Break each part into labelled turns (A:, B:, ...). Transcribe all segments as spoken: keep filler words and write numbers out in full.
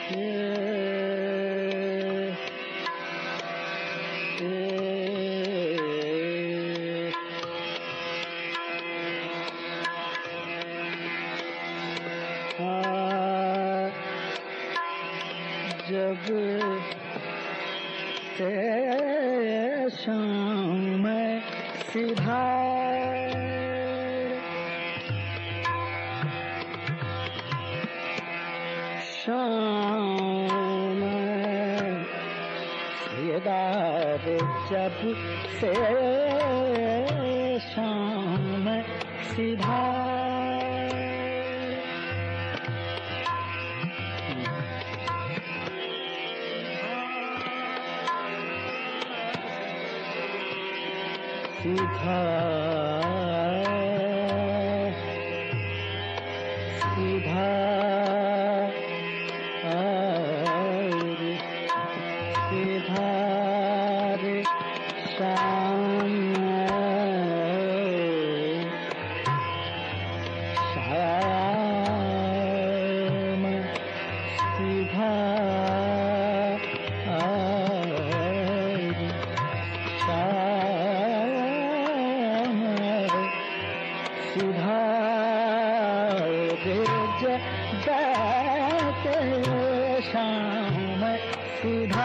A: जब से शाम में सीधा शाम सीधा जब से शाम सीधा सीधा सीधा सीधा रे शाम शाम सीधा सीधा रे जाते शाम सीधा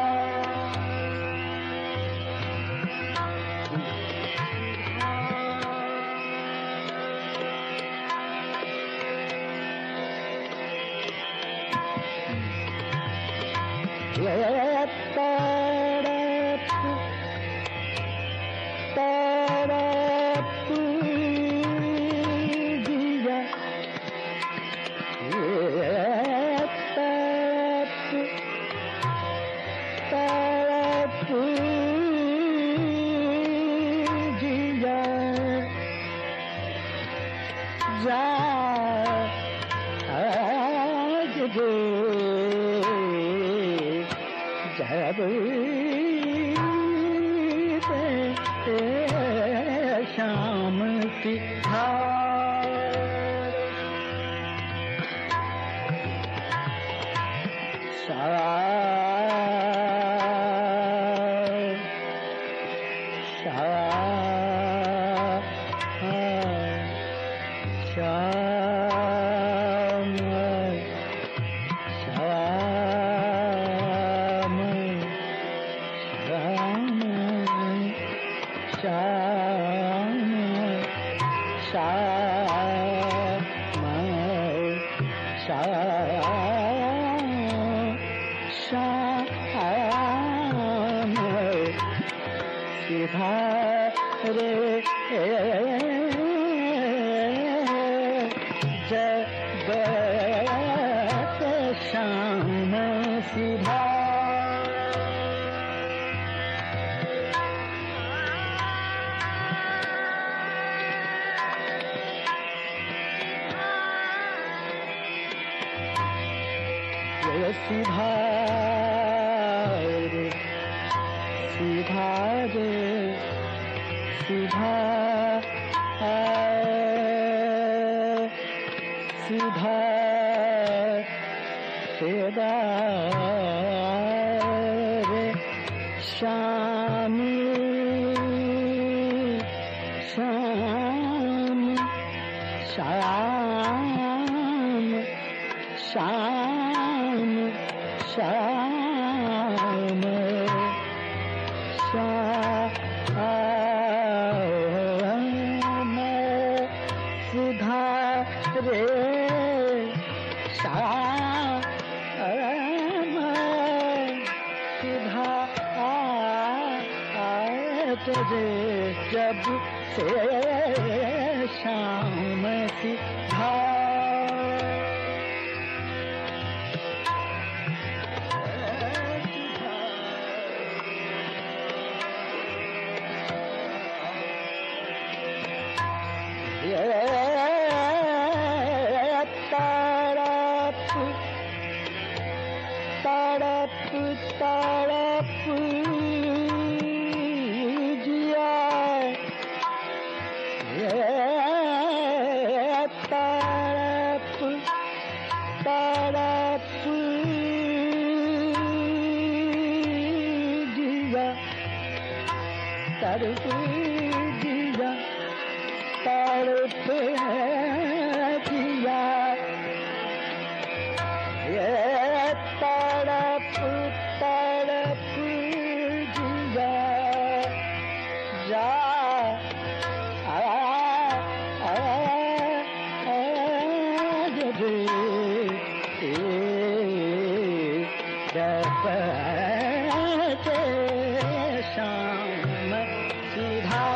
A: ये तड़प तड़प जिया ये तड़प तड़प जिया जा आज दे जब ते शाम सीधा शाम शाम शाम शाम शाम सीधा रे जब शाम सीधा सीधा रे सीधा रे सीधा सीधा सीधा रे शाम शाम शाम शाम शाम शाम सीधा रे शाम सीधा रे जब से शाम सीधा तड़प तड़प तड़प जिया तड़प तड़प तड़प जिया तड़प जिया ये तड़प तड़प जिया जा आ आ आ रे जब शाम सीधा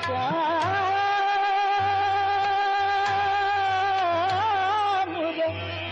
A: श्याम रे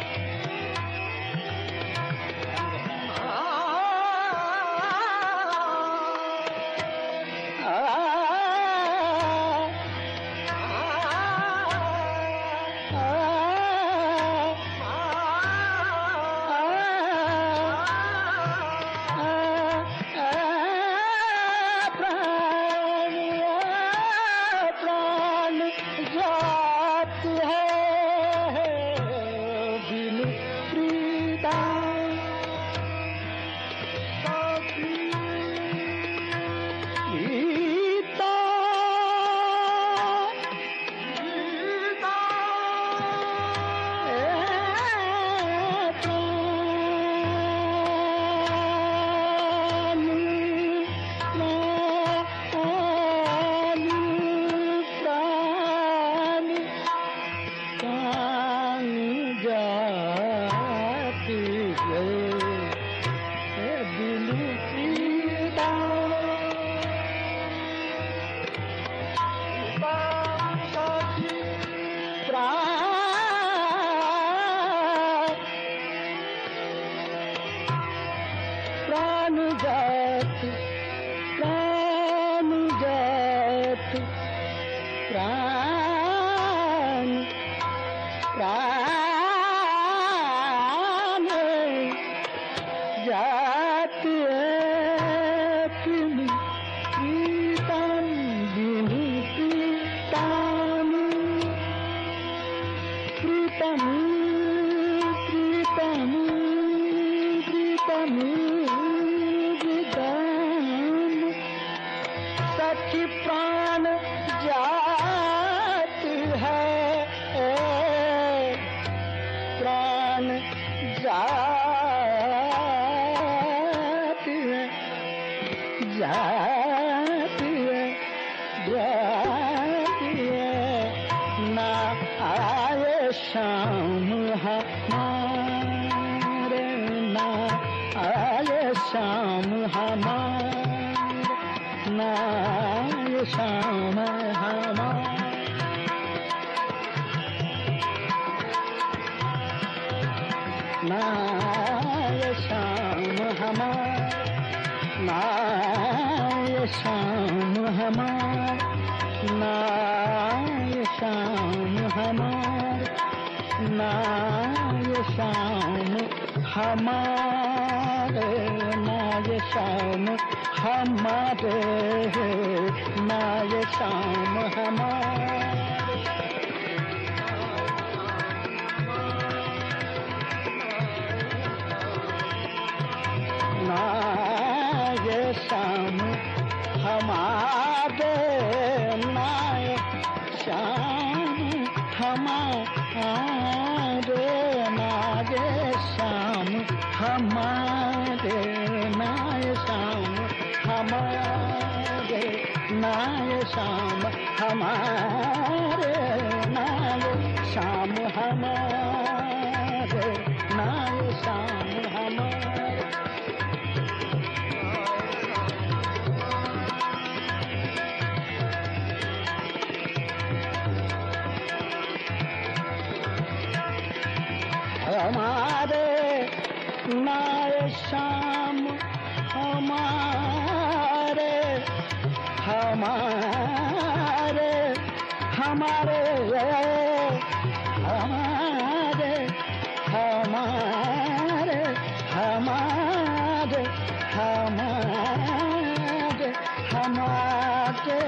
A: श्याम हमारे ना आए श्याम हमारे ना आए श्याम हमारे ना आए श्याम हमारे ना आए श्याम हमारे ना आए श्याम हमारे नाय श्याम हमारे नाय श्याम हमारे नाय श्याम हमारे नाय श्याम हमारे नाय श्याम हमारे नागे श्याम हमारे नाय श्याम हमारे नाय श्याम हमारे नाय श्याम हमारे नाय श्याम हमारे हमारे नाय श्याम हमारे हमारे हमारे हमारे हमारे हमारे हमारे हमारे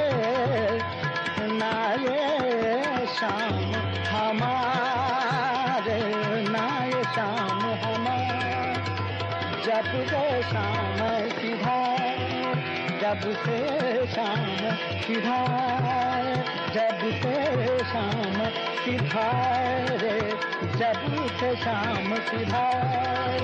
A: नाय श्याम हमारे नाय श्याम हमारे जब से शाम सिधार जब से शाम सिधार जब से शाम सिधार जब से शाम सिधार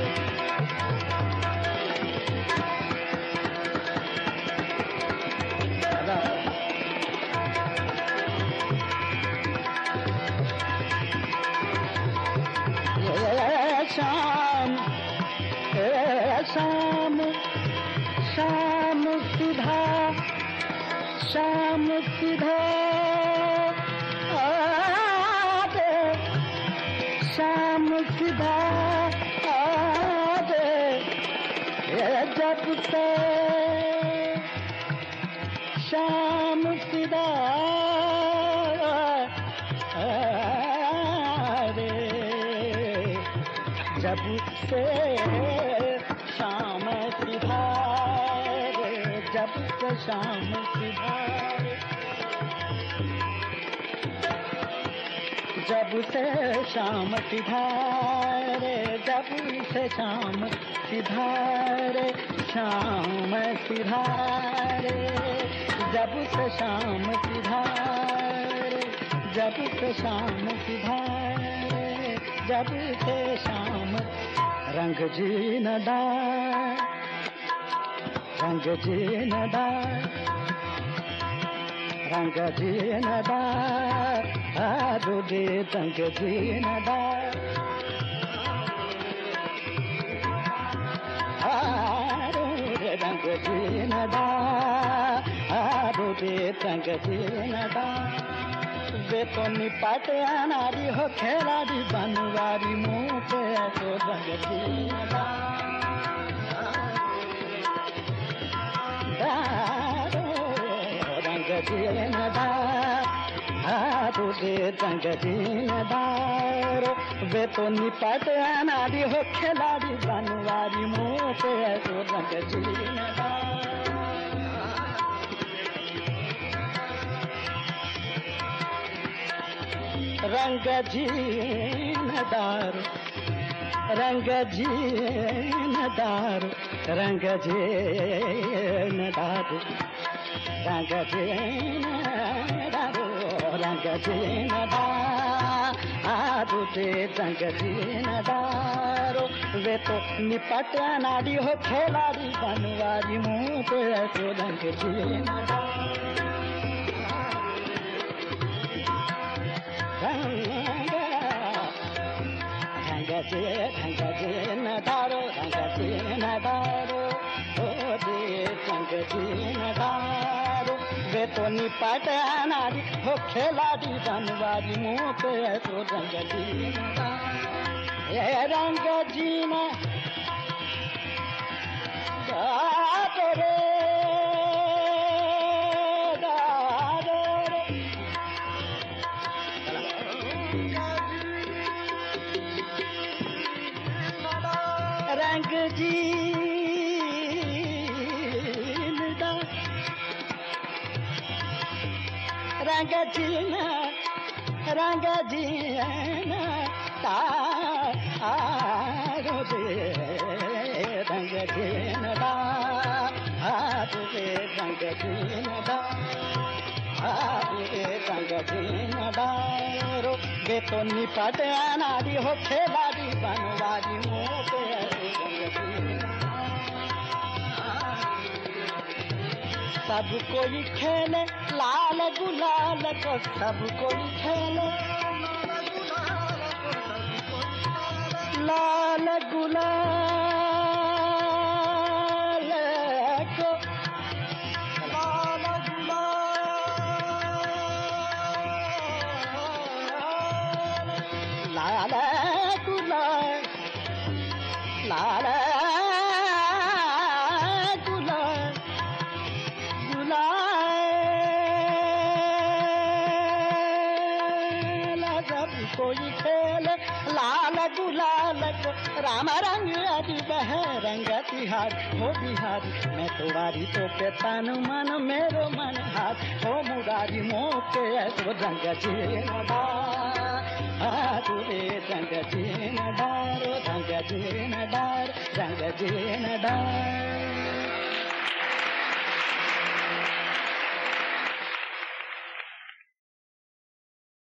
A: शाम शाम शाम सुधा श्याम सीधा आवे, श्याम सीधा आवे, जब से श्याम सीधा आवे, जब से श्याम सीधा, जब से श्याम सीधा, जब से श्याम सिधारे, जब से श्याम सिधारे, श्याम सिधारे, जब से श्याम सिधारे, जब से श्याम सिधारे, जब से श्याम रंग जीनदा, रंग जीनदा, रंग जीनदा, आरो दे रंग जीनदा, आरो दे रंग जीनदा, आरो दे रंग जीनदा, वे तो निपाट अनारी हो खेलाड़ी बनवारी मुँह पे तो रंग जीनदा, रंग जीनदा, आरो दे रंग जीनदा, वे तो निपट अनारी हो खिलाड़ी बनवारी मुँह पे तो रंग जीनदा, रंग जीनदार, रंग जीनदार, रंग जीनदार, रंग जीनदार, रंग जीनदार, आरो दे रंग जीनदार, वे तो निपट अनाड़ी हो खिलाड़ी बनवारी मुँह पे तो रंग जीनदार, रंग जी रंग जीनदारो, रंग जीनदारो, ओ दे रंग जीनदारो, वे तो निपट अनाड़ी हो खिलाड़ी बनवारी मुँह पे तो रंग जीनदार, ये रंग जीनदारो रे, दारो रे, रंग जीनदा, रंग जीना, रंग जीना, तारो दे रंग जीनदा, आरो दे रंग जीनदा, आरो दे रंग जीनदा, वे तो निपट अनाड़ी हो खिलाड़ी बनवारी मुँह पे सब कोई खेले लाल गुलाल को, सब कोई खेले लाल गुलाल को, लाल गुलाल, लाल गुलाल, लाल गुलाल, गुलाल, सब कोई खेले लाल गुलाल को, राम रंग अति बह रंग तिहार हो बिहारी, मैं तुम्हारी तो पे तन मन मेरो मन हाथ हो मुरारी मोह पे तो रंग जीनदार, आरो दे रंग जीनदार, रंग जीनदार, रंग जीनदार।